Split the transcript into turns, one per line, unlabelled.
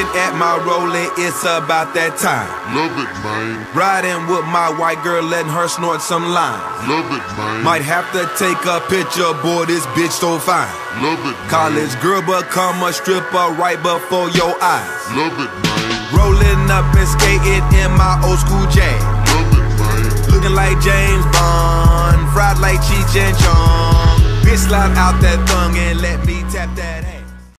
Looking at my rolling, it's about that time.
Love it, man.
Riding with my white girl, letting her snort some lines.
Love it, man.
Might have to take a picture, boy, this bitch so fine.
Love it, man.
College girl become a stripper right before your eyes.
Love it, man.
Rolling up and skating in my old school jag.
Love it, man.
Looking like James Bond, fried like Cheech and Chong. Bitch, slide out that thong and let me tap that.